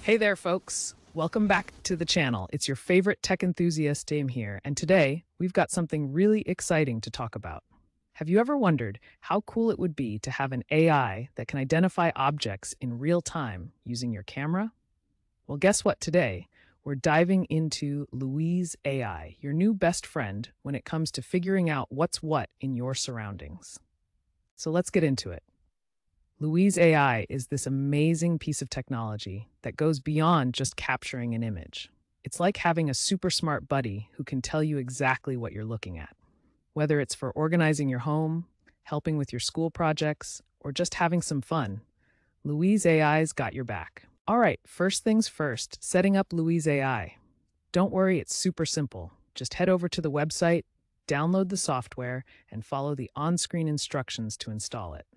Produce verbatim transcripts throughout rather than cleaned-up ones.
Hey there, folks. Welcome back to the channel. It's your favorite tech enthusiast, Dame here, and today we've got something really exciting to talk about. Have you ever wondered how cool it would be to have an A I that can identify objects in real time using your camera? Well, guess what? Today, we're diving into Louise A I, your new best friend when it comes to figuring out what's what in your surroundings. So let's get into it. Louise A I is this amazing piece of technology that goes beyond just capturing an image. It's like having a super smart buddy who can tell you exactly what you're looking at. Whether it's for organizing your home, helping with your school projects, or just having some fun, Louise A I's got your back. All right, first things first, setting up Louise A I. Don't worry, it's super simple. Just head over to the website, download the software, and follow the on-screen instructions to install it.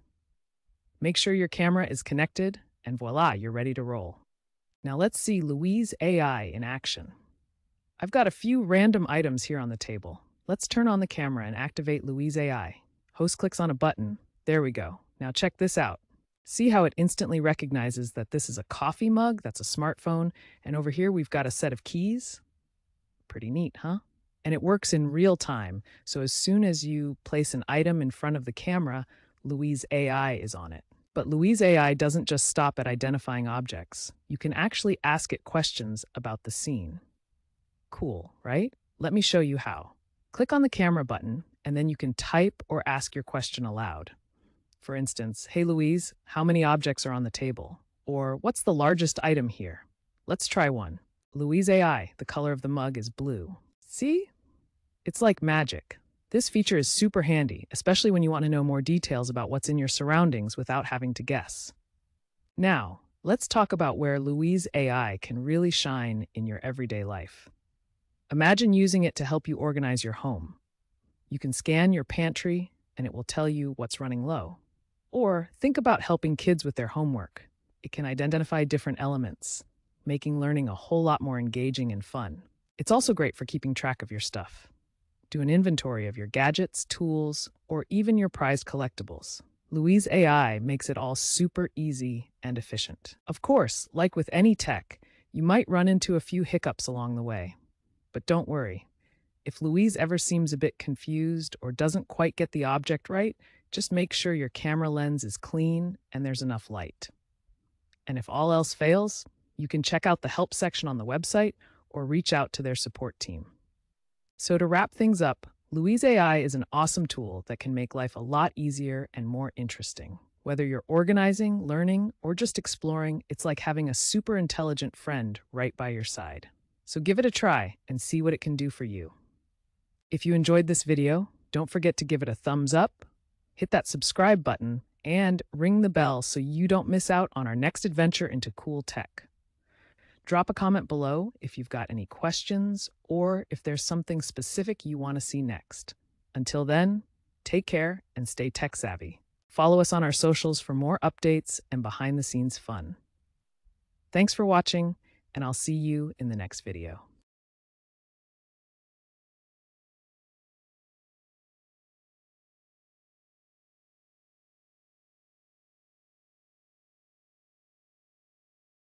Make sure your camera is connected, and voila, you're ready to roll. Now let's see Louise A I in action. I've got a few random items here on the table. Let's turn on the camera and activate Louise A I. Host clicks on a button. There we go. Now check this out. See how it instantly recognizes that this is a coffee mug, that's a smartphone, and over here we've got a set of keys? Pretty neat, huh? And it works in real time, so as soon as you place an item in front of the camera, Louise A I is on it. But Louise A I doesn't just stop at identifying objects. You can actually ask it questions about the scene. Cool, right? Let me show you how. Click on the camera button, and then you can type or ask your question aloud. For instance, hey Louise, how many objects are on the table? Or what's the largest item here? Let's try one. Louise A I, the color of the mug is blue. See? It's like magic. This feature is super handy, especially when you want to know more details about what's in your surroundings without having to guess. Now, let's talk about where Louise A I can really shine in your everyday life. Imagine using it to help you organize your home. You can scan your pantry, and it will tell you what's running low. Or think about helping kids with their homework. It can identify different elements, making learning a whole lot more engaging and fun. It's also great for keeping track of your stuff. Do an inventory of your gadgets, tools, or even your prized collectibles. Louise A I makes it all super easy and efficient. Of course, like with any tech, you might run into a few hiccups along the way. But don't worry. If Louise ever seems a bit confused or doesn't quite get the object right, just make sure your camera lens is clean and there's enough light. And if all else fails, you can check out the help section on the website or reach out to their support team. So to wrap things up, Louise A I is an awesome tool that can make life a lot easier and more interesting. Whether you're organizing, learning, or just exploring, it's like having a super intelligent friend right by your side. So give it a try and see what it can do for you. If you enjoyed this video, don't forget to give it a thumbs up, hit that subscribe button, and ring the bell so you don't miss out on our next adventure into cool tech. Drop a comment below if you've got any questions or if there's something specific you want to see next. Until then, take care and stay tech savvy. Follow us on our socials for more updates and behind-the-scenes fun. Thanks for watching, and I'll see you in the next video.